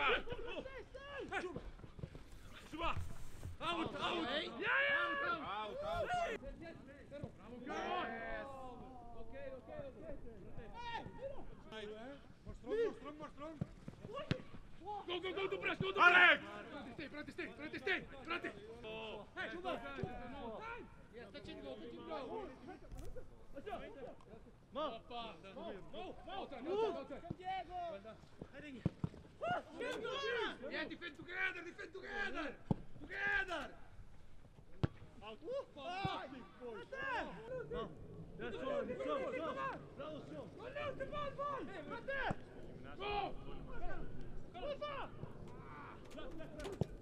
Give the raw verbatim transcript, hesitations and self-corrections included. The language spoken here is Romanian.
Kijk! Super! Out, out! Ja, ja! Out, out! Oké, oké, oké. More strong, more strong, more strong! Go, go, go, do press, go, do Alex! Prati, prati, stay, prati, stay, prati! Hey, Juba! Yes, touch and go, touch and go! Mo! Mo! Mo! Outside, outside, outside! Diego! Heading! Yeah, defend together, defend together! Together! Out! Fantastic, boys! No! That's all, it's all, it's all! Go now, the ball, ball! Hey, Prati! Go! Go!